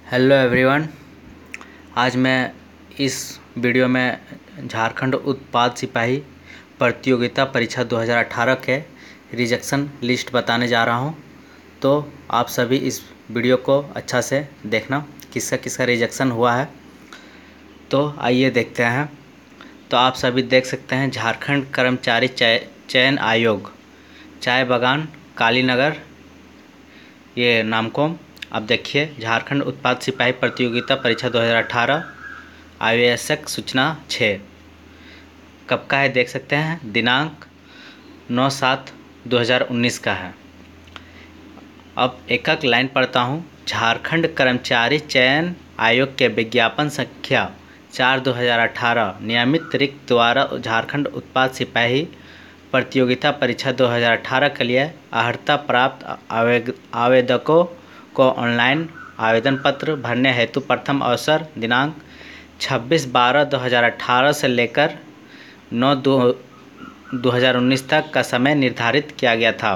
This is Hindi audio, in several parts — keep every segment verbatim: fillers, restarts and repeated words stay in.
Hello everyone. आज मैं इस वीडियो में झारखंड उत्पाद सिपाही प्रतियोगिता परीक्षा दो हज़ार अठारह के रिजेक्शन लिस्ट बताने जा रहा हूं। तो आप सभी इस वीडियो को अच्छा से देखना, किसका किसका रिजेक्शन हुआ है। तो आइए देखते हैं। तो आप सभी देख सकते हैं, झारखंड कर्मचारी चयन आयोग, चाय बागान, कालीनगर, ये नामकोम। अब देखिए, झारखंड उत्पाद सिपाही प्रतियोगिता परीक्षा दो हज़ार अठारह आवश्यक सूचना छः कब का है देख सकते हैं। दिनांक नौ सात दो हज़ार उन्नीस का है। अब एक एक लाइन पढ़ता हूँ। झारखंड कर्मचारी चयन आयोग के विज्ञापन संख्या चार दो हज़ार अठारह नियमित रिक्त द्वारा झारखंड उत्पाद सिपाही प्रतियोगिता परीक्षा दो हज़ार अठारह के लिए अर्हता प्राप्त आवेदकों को ऑनलाइन आवेदन पत्र भरने हेतु प्रथम अवसर दिनांक छब्बीस बारह दो हज़ार अठारह से लेकर नौ दो दो हज़ार उन्नीस तक का समय निर्धारित किया गया था।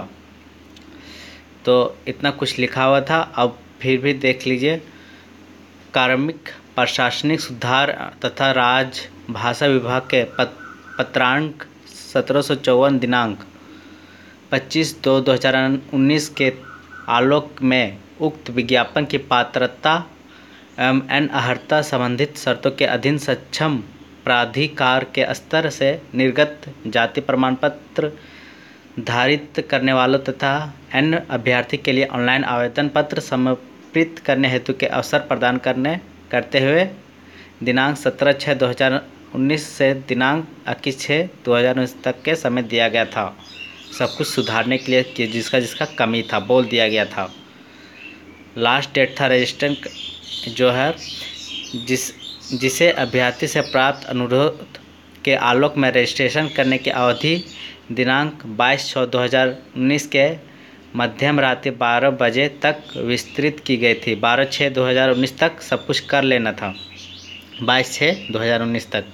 तो इतना कुछ लिखा हुआ था। अब फिर भी देख लीजिए। कार्मिक प्रशासनिक सुधार तथा राजभाषा विभाग के पत्रांक सत्रह सौ चौवन दिनांक पच्चीस दो दो हज़ार उन्नीस के आलोक में उक्त विज्ञापन की पात्रता एवं अन्य अर्हता संबंधित शर्तों के अधीन सक्षम प्राधिकार के स्तर से निर्गत जाति प्रमाण पत्र धारित करने वालों तथा अन्य अभ्यर्थी के लिए ऑनलाइन आवेदन पत्र समर्पित करने हेतु के अवसर प्रदान करने करते हुए दिनांक सत्रह छः दो हज़ार उन्नीस से दिनांक इक्कीस छः दो हज़ार उन्नीस तक के समय दिया गया था। सब कुछ सुधारने के लिए कि जिसका जिसका कमी था बोल दिया गया था। लास्ट डेट था रजिस्ट्रेशन जो है जिस जिसे अभ्यर्थी से प्राप्त अनुरोध के आलोक में रजिस्ट्रेशन करने की अवधि दिनांक बाईस छः दो हज़ार उन्नीस के मध्यम रात्रि बारह बजे तक विस्तृत की गई थी। बारह छः दो हज़ार उन्नीस तक सब कुछ कर लेना था, बाईस छः दो हज़ार उन्नीस तक।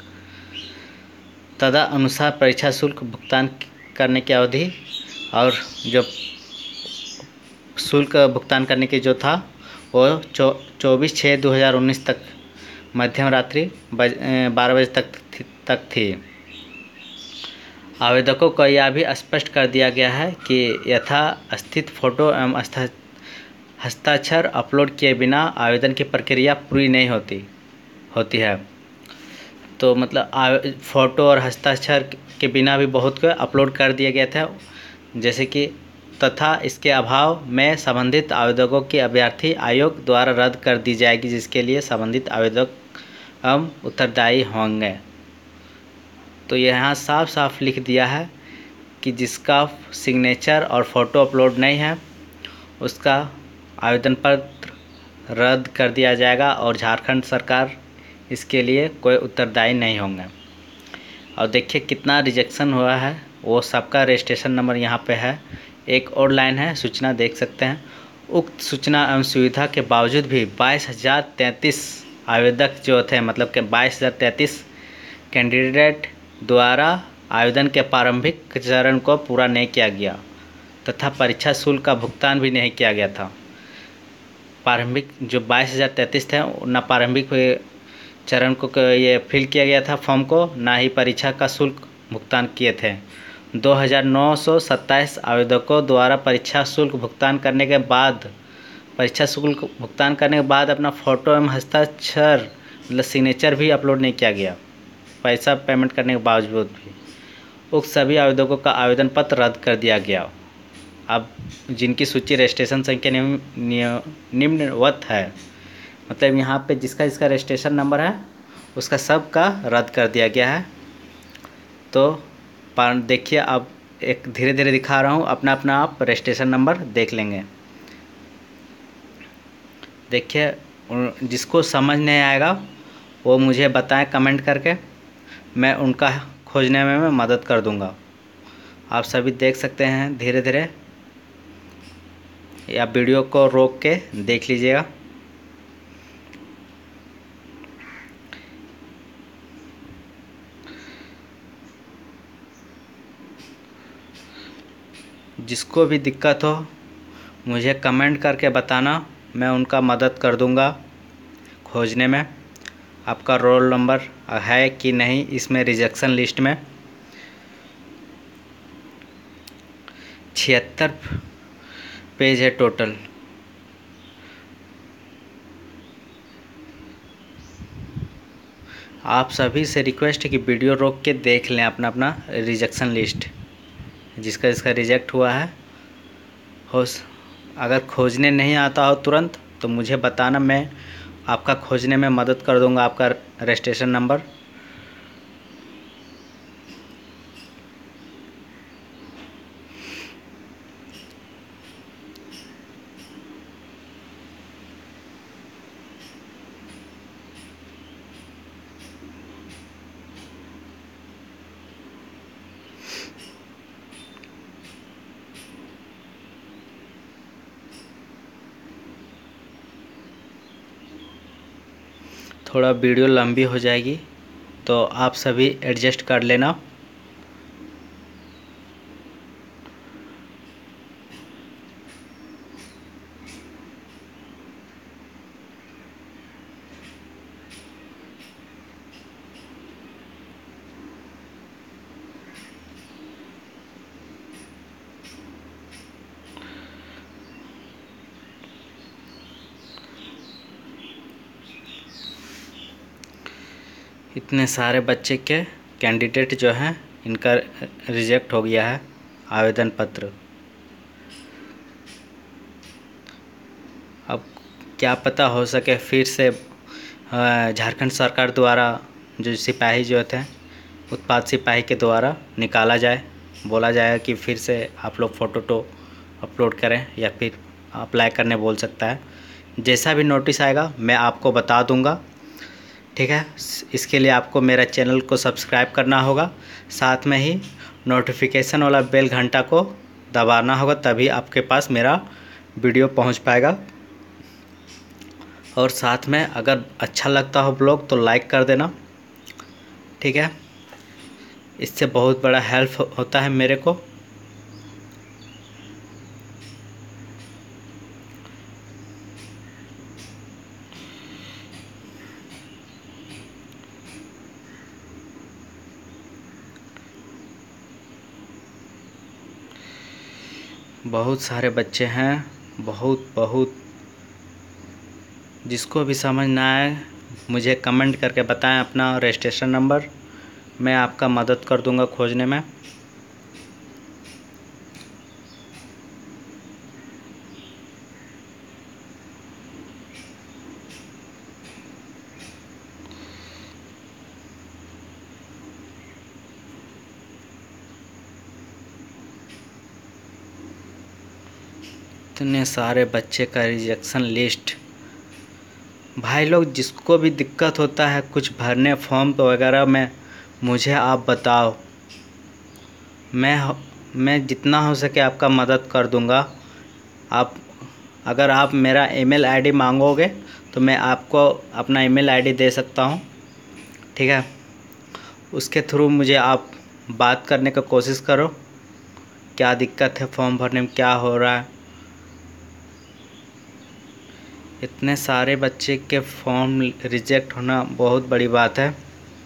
तदा अनुसार परीक्षा शुल्क भुगतान करने की अवधि और जो शुल्क भुगतान करने की जो था वो चौ चौबीस छः दो हज़ार उन्नीस तक मध्यम रात्रि बारह बजे तक थी, तक थी। आवेदकों को यह भी स्पष्ट कर दिया गया है कि यथास्थित फोटो एवं हस्ताक्षर अपलोड किए बिना आवेदन की प्रक्रिया पूरी नहीं होती होती है। तो मतलब फ़ोटो और हस्ताक्षर के बिना भी बहुत को अपलोड कर दिया गया था। जैसे कि तथा इसके अभाव में संबंधित आवेदकों की अभ्यर्थी आयोग द्वारा रद्द कर दी जाएगी, जिसके लिए संबंधित आवेदक हम उत्तरदायी होंगे। तो यहाँ साफ साफ लिख दिया है कि जिसका सिग्नेचर और फ़ोटो अपलोड नहीं है उसका आवेदन पत्र रद्द कर दिया जाएगा और झारखंड सरकार इसके लिए कोई उत्तरदायी नहीं होंगे। और देखिए कितना रिजेक्शन हुआ है, वो सबका रजिस्ट्रेशन नंबर यहाँ पे है। एक और लाइन है, सूचना देख सकते हैं। उक्त सूचना एवं सुविधा के बावजूद भी बाईस हज़ार तैंतीस आवेदक जो थे, मतलब कि बाईस हज़ार तैंतीस कैंडिडेट द्वारा आवेदन के प्रारंभिक चरण को पूरा नहीं किया गया तथा परीक्षा शुल्क का भुगतान भी नहीं किया गया था। प्रारंभिक जो बाईस हज़ार तैंतीस थे न प्रारंभिक चरण को ये फिल किया गया था फॉर्म को, ना ही परीक्षा का शुल्क भुगतान किए थे। दो हज़ार नौ सौ सत्ताईस आवेदकों द्वारा परीक्षा शुल्क भुगतान करने के बाद परीक्षा शुल्क भुगतान करने के बाद अपना फ़ोटो एवं हस्ताक्षर मतलब सिग्नेचर भी अपलोड नहीं किया गया पैसा पेमेंट करने के बावजूद भी। उक्त सभी आवेदकों का आवेदन पत्र रद्द कर दिया गया। अब जिनकी सूची रजिस्ट्रेशन संख्या निम्नवत है, मतलब यहाँ पे जिसका जिसका रजिस्ट्रेशन नंबर है उसका सब का रद्द कर दिया गया है। तो देखिए, अब एक धीरे धीरे दिखा रहा हूँ, अपना अपना आप रजिस्ट्रेशन नंबर देख लेंगे। देखिए, जिसको समझ नहीं आएगा वो मुझे बताएं कमेंट करके, मैं उनका खोजने में मैं मदद कर दूंगा। आप सभी देख सकते हैं धीरे धीरे, या वीडियो को रोक के देख लीजिएगा। जिसको भी दिक्कत हो मुझे कमेंट करके बताना, मैं उनका मदद कर दूंगा। खोजने में आपका रोल नंबर है कि नहीं इसमें रिजेक्शन लिस्ट में। छिहत्तर पेज है टोटल। आप सभी से रिक्वेस्ट है कि वीडियो रोक के देख लें अपना अपना रिजेक्शन लिस्ट, जिसका जिसका रिजेक्ट हुआ है। हो अगर खोजने नहीं आता हो तुरंत तो मुझे बताना, मैं आपका खोजने में मदद कर दूंगा आपका रजिस्ट्रेशन नंबर। थोड़ा वीडियो लंबी हो जाएगी तो आप सभी एडजस्ट कर लेना। इतने सारे बच्चे के कैंडिडेट जो हैं इनका रिजेक्ट हो गया है आवेदन पत्र। अब क्या पता हो सके फिर से झारखंड सरकार द्वारा जो सिपाही जो थे उत्पाद सिपाही के द्वारा निकाला जाए, बोला जाएगा कि फिर से आप लोग फ़ोटो तो अपलोड करें या फिर अप्लाई करने बोल सकता है। जैसा भी नोटिस आएगा मैं आपको बता दूंगा, ठीक है। इसके लिए आपको मेरा चैनल को सब्सक्राइब करना होगा, साथ में ही नोटिफिकेशन वाला बेल घंटा को दबाना होगा, तभी आपके पास मेरा वीडियो पहुंच पाएगा। और साथ में अगर अच्छा लगता हो ब्लॉग तो लाइक कर देना, ठीक है। इससे बहुत बड़ा हेल्प होता है मेरे को। बहुत सारे बच्चे हैं, बहुत बहुत जिसको भी समझ ना आए मुझे कमेंट करके बताएं अपना रजिस्ट्रेशन नंबर, मैं आपका मदद कर दूंगा खोजने में। इतने सारे बच्चे का रिजेक्शन लिस्ट। भाई लोग जिसको भी दिक्कत होता है कुछ भरने फॉर्म वगैरह में, मुझे आप बताओ, मैं मैं जितना हो सके आपका मदद कर दूंगा। आप अगर आप मेरा ईमेल आईडी मांगोगे तो मैं आपको अपना ईमेल आईडी दे सकता हूं, ठीक है। उसके थ्रू मुझे आप बात करने का कोशिश करो, क्या दिक्कत है फॉर्म भरने में, क्या हो रहा है। इतने सारे बच्चे के फॉर्म रिजेक्ट होना बहुत बड़ी बात है।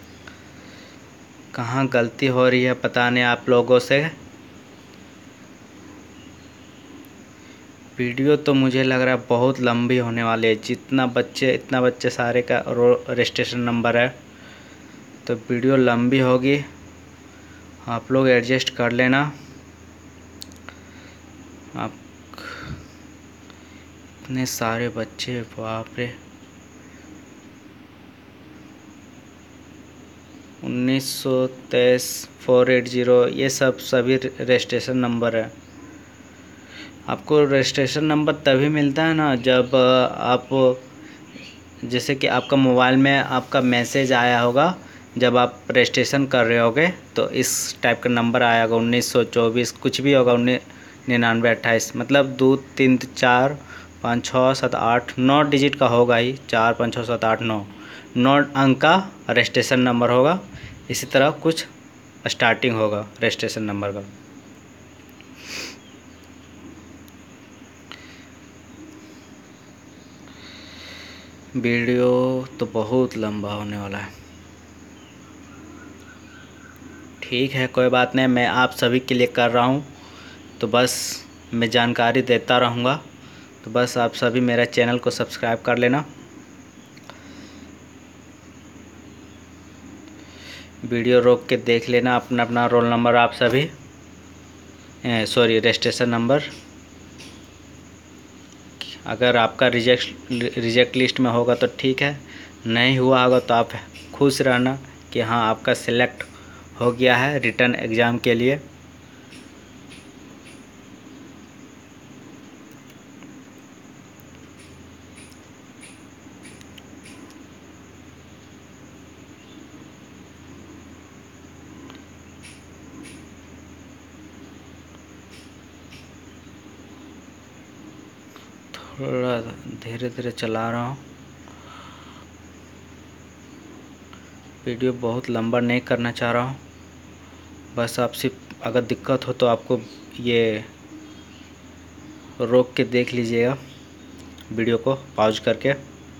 कहाँ गलती हो रही है पता नहीं आप लोगों से। वीडियो तो मुझे लग रहा है बहुत लंबी होने वाली है, जितना बच्चे इतना बच्चे सारे का रजिस्ट्रेशन नंबर है तो वीडियो लंबी होगी, आप लोग एडजस्ट कर लेना। आप इतने सारे बच्चे, बाप रे। उन्नीस सौ तेईस फोर एट ज़ीरो ये सब सभी रजिस्ट्रेशन नंबर है। आपको रजिस्ट्रेशन नंबर तभी मिलता है ना जब आप, जैसे कि आपका मोबाइल में आपका मैसेज आया होगा जब आप रजिस्ट्रेशन कर रहे होगे तो इस टाइप का नंबर आया होगा, उन्नीस सौ चौबीस कुछ भी होगा, उन्नीस निन्यानवे अट्ठाईस, मतलब दो तीन चार पाँच छः सात आठ नौ डिजिट का होगा ही, चार पाँच छः सात आठ नौ नौ अंक का रजिस्ट्रेशन नंबर होगा। इसी तरह कुछ स्टार्टिंग होगा रजिस्ट्रेशन नंबर का। वीडियो तो बहुत लंबा होने वाला है। ठीक है, कोई बात नहीं, मैं आप सभी के लिए कर रहा हूँ, तो बस मैं जानकारी देता रहूँगा। तो बस आप सभी मेरा चैनल को सब्सक्राइब कर लेना। वीडियो रोक के देख लेना अपना अपना रोल नंबर, आप सभी सॉरी रजिस्ट्रेशन नंबर। अगर आपका रिजेक्ट रिजेक्ट लिस्ट में होगा तो ठीक है, नहीं हुआ होगा तो आप खुश रहना कि हाँ आपका सिलेक्ट हो गया है रिटर्न एग्ज़ाम के लिए। थोड़ा धीरे धीरे चला रहा हूँ, वीडियो बहुत लंबा नहीं करना चाह रहा हूँ। बस आप सिर्फ अगर दिक्कत हो तो आपको ये रोक के देख लीजिएगा वीडियो को पॉज करके।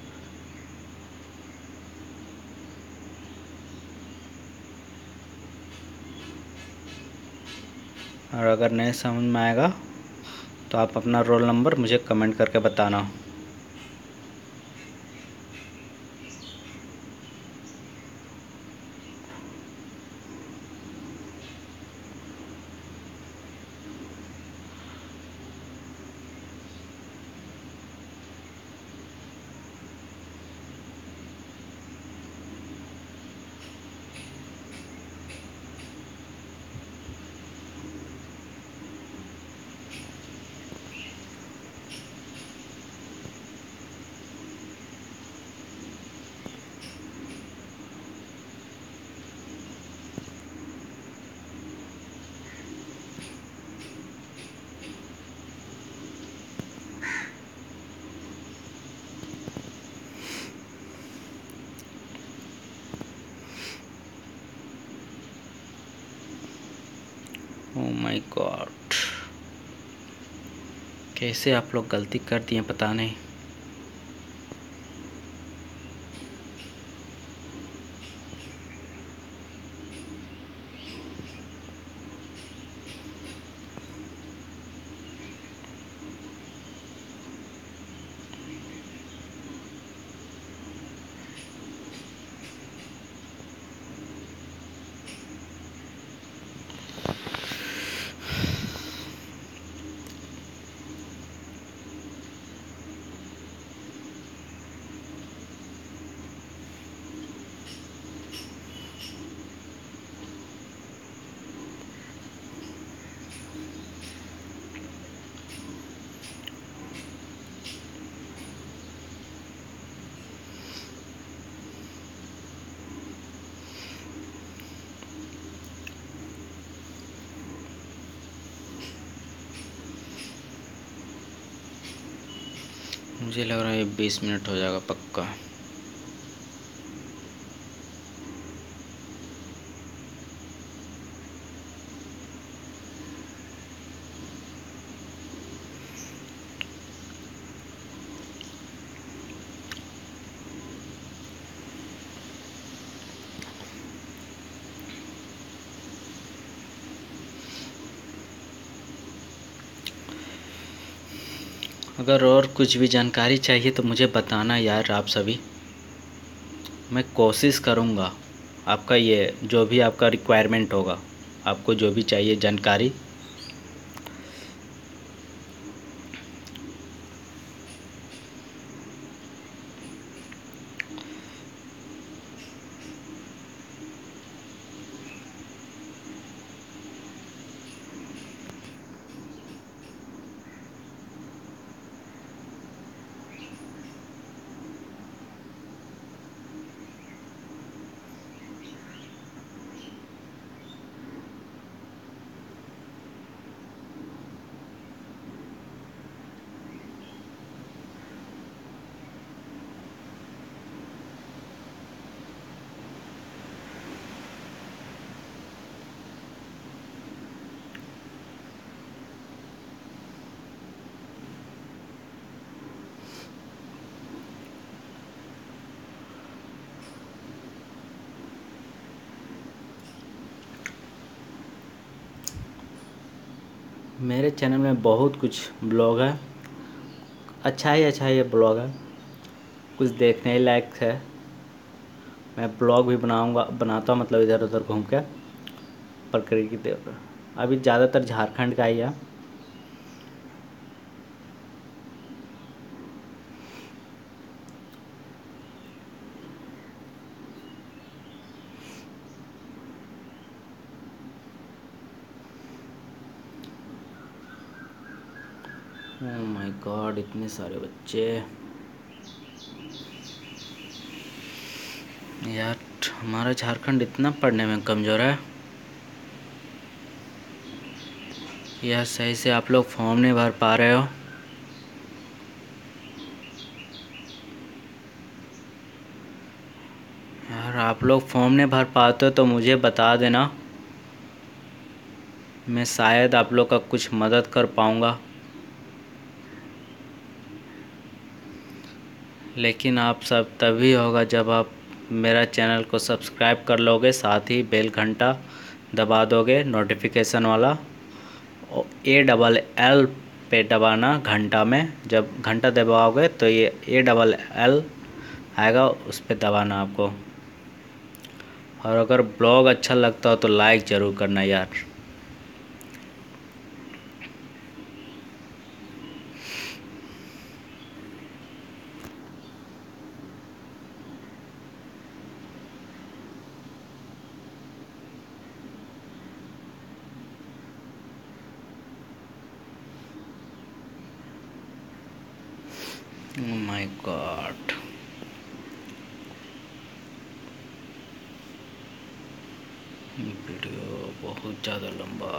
और अगर नहीं समझ में आएगा तो आप अपना रोल नंबर मुझे कमेंट करके बताना। ओह माय गॉड, कैसे आप लोग गलती कर दिए पता नहीं। मुझे लग रहा है बीस मिनट हो जाएगा पक्का। अगर और कुछ भी जानकारी चाहिए तो मुझे बताना यार आप सभी, मैं कोशिश करूँगा आपका ये जो भी आपका रिक्वायरमेंट होगा, आपको जो भी चाहिए जानकारी। मेरे चैनल में बहुत कुछ ब्लॉग है, अच्छा ही अच्छा ये ब्लॉग है, कुछ देखने ही लायक है। मैं ब्लॉग भी बनाऊंगा बनाता हूँ, मतलब इधर उधर घूम के प्रकृति के। अभी ज़्यादातर झारखंड का ही है। ओह माय गॉड, इतने सारे बच्चे यार। हमारा झारखंड इतना पढ़ने में कमज़ोर है। यह सही से आप लोग फॉर्म नहीं भर पा रहे हो। यार आप लोग फॉर्म नहीं भर पाते हो तो मुझे बता देना, मैं शायद आप लोग का कुछ मदद कर पाऊँगा। लेकिन आप सब तभी होगा जब आप मेरा चैनल को सब्सक्राइब कर लोगे, साथ ही बेल घंटा दबा दोगे नोटिफिकेशन वाला। ए डबल एल पे दबाना घंटा में, जब घंटा दबाओगे तो ये ए डबल एल आएगा, उस पर दबाना आपको। और अगर ब्लॉग अच्छा लगता हो तो लाइक ज़रूर करना यार। ओह माय गॉड, वीडियो बहुत ज़्यादा लंबा।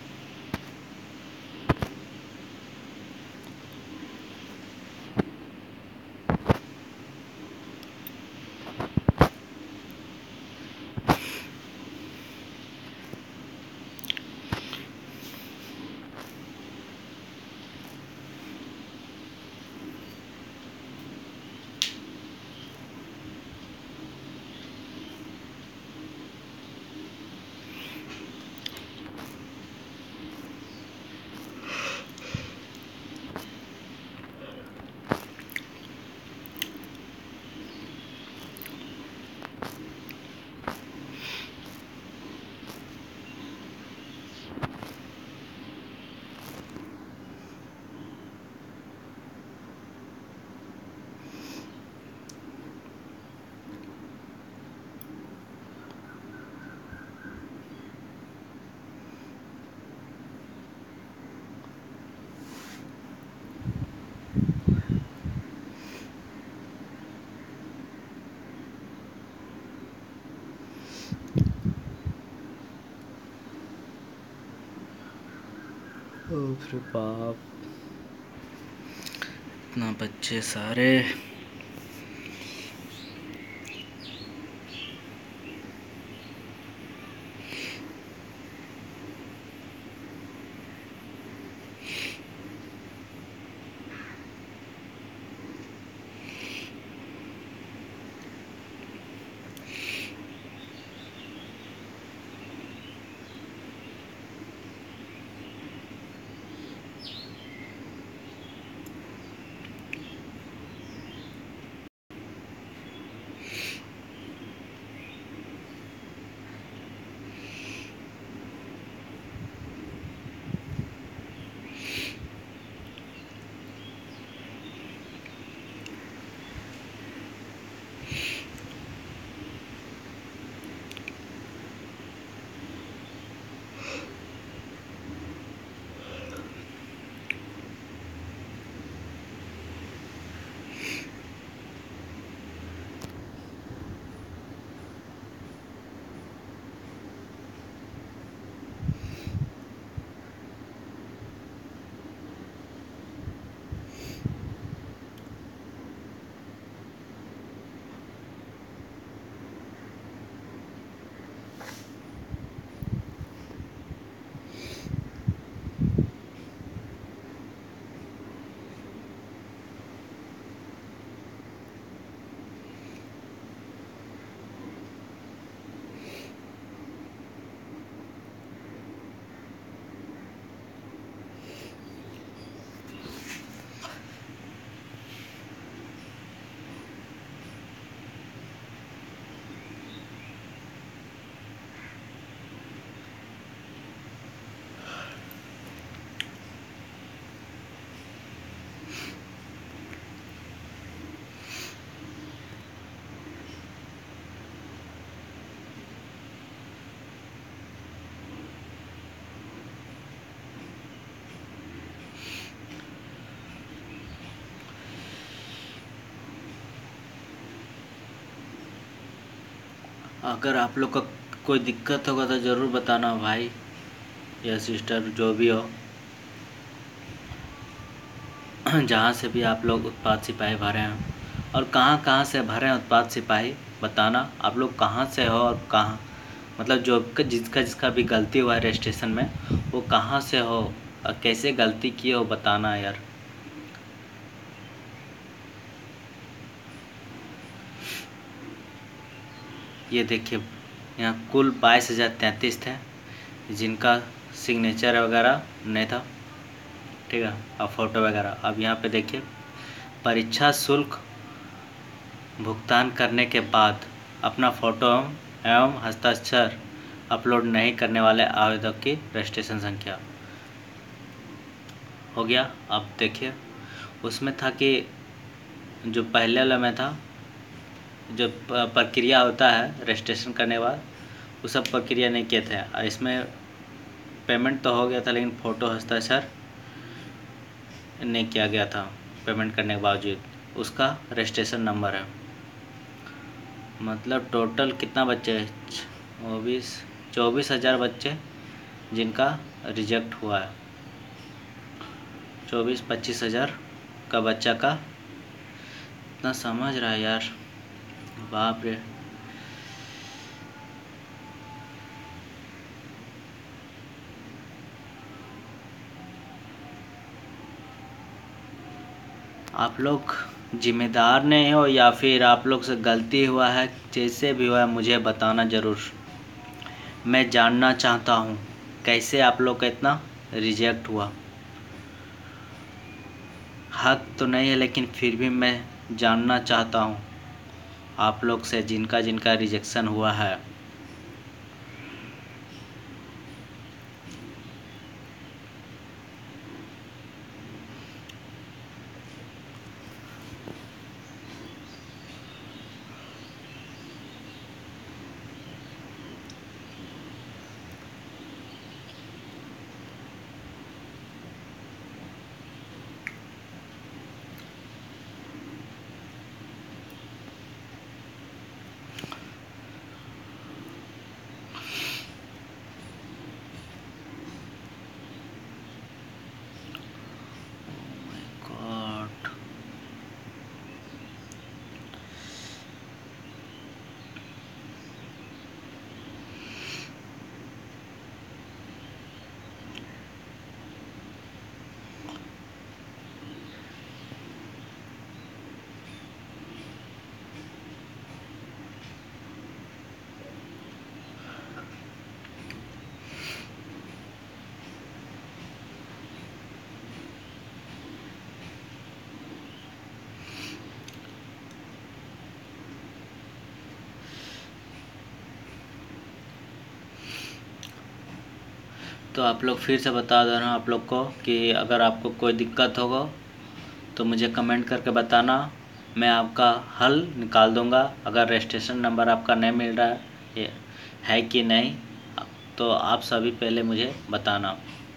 फिर बाप, इतना बच्चे सारे। अगर आप लोग का कोई दिक्कत होगा तो ज़रूर बताना भाई या सिस्टर, जो भी हो, जहाँ से भी आप लोग उत्पाद सिपाही भरे हैं और कहाँ कहाँ से भरे हैं उत्पाद सिपाही, बताना आप लोग कहाँ से हो और कहाँ, मतलब जो जिसका जिसका भी गलती हुआ है रजिस्ट्रेशन में, वो कहाँ से हो और कैसे गलती की हो, बताना यार। ये देखिए, यहाँ कुल बाईस हज़ार तैंतीस थे जिनका सिग्नेचर वगैरह नहीं था, ठीक है, और फोटो वगैरह। अब यहाँ पे देखिए, परीक्षा शुल्क भुगतान करने के बाद अपना फ़ोटो एवं हस्ताक्षर अपलोड नहीं करने वाले आवेदक की रजिस्ट्रेशन संख्या हो गया। अब देखिए, उसमें था कि जो पहले वाला में था, जो प्रक्रिया होता है रजिस्ट्रेशन करने के बाद, वो सब प्रक्रिया नहीं किए थे, और इसमें पेमेंट तो हो गया था लेकिन फ़ोटो हस्ताक्षर नहीं किया गया था पेमेंट करने के बावजूद। उसका रजिस्ट्रेशन नंबर है, मतलब टोटल कितना बच्चे, चौबीस चौबीस हज़ार बच्चे जिनका रिजेक्ट हुआ है। चौबीस पच्चीस हज़ार का बच्चा का इतना समझ रहा है यार, बाप रे। आप लोग जिम्मेदार नहीं हो या फिर आप लोग से गलती हुआ है, जैसे भी हुआ है मुझे बताना ज़रूर। मैं जानना चाहता हूँ कैसे आप लोग का इतना रिजेक्ट हुआ। हक तो नहीं है लेकिन फिर भी मैं जानना चाहता हूँ आप लोग से, जिनका जिनका रिजेक्शन हुआ है। तो आप लोग फिर से बता दे रहा हूँ आप लोग को कि अगर आपको कोई दिक्कत होगा तो मुझे कमेंट करके बताना, मैं आपका हल निकाल दूँगा। अगर रजिस्ट्रेशन नंबर आपका नहीं मिल रहा है है कि नहीं, तो आप सभी पहले मुझे बताना।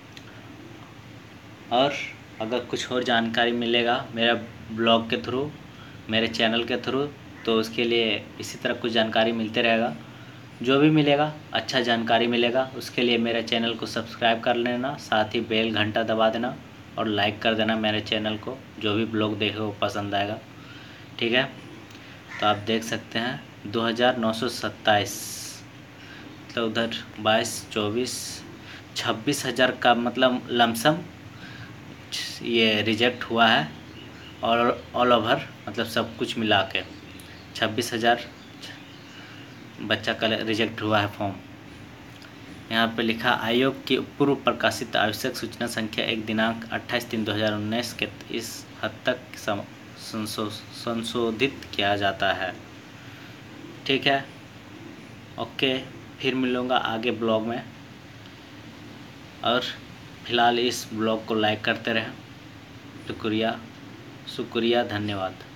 और अगर कुछ और जानकारी मिलेगा मेरा ब्लॉग के थ्रू, मेरे चैनल के थ्रू, तो उसके लिए इसी तरह कुछ जानकारी मिलते रहेगा। जो भी मिलेगा अच्छा जानकारी मिलेगा, उसके लिए मेरे चैनल को सब्सक्राइब कर लेना, साथ ही बेल घंटा दबा देना और लाइक कर देना मेरे चैनल को। जो भी ब्लॉग देखे वो पसंद आएगा, ठीक है। तो आप देख सकते हैं दो हज़ार नौ सौ सत्ताईस, मतलब उधर बाईस चौबीस छब्बीस हज़ार का मतलब लमसम ये रिजेक्ट हुआ है, और ऑल ओवर मतलब सब कुछ मिला के छब्बीस हज़ार बच्चा का रिजेक्ट हुआ है फॉर्म। यहाँ पे लिखा आयोग की पूर्व प्रकाशित आवश्यक सूचना संख्या एक दिनांक अट्ठाईस तीन दो हज़ार उन्नीस के इस हद तक संशोधित किया जाता है, ठीक है। ओके, फिर मिलूँगा आगे ब्लॉग में, और फिलहाल इस ब्लॉग को लाइक करते रहें। शुक्रिया शुक्रिया धन्यवाद।